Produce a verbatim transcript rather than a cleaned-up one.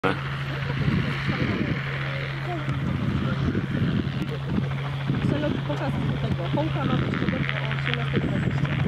Pokaz tego hołka ma być o osiemnasta dwadzieścia.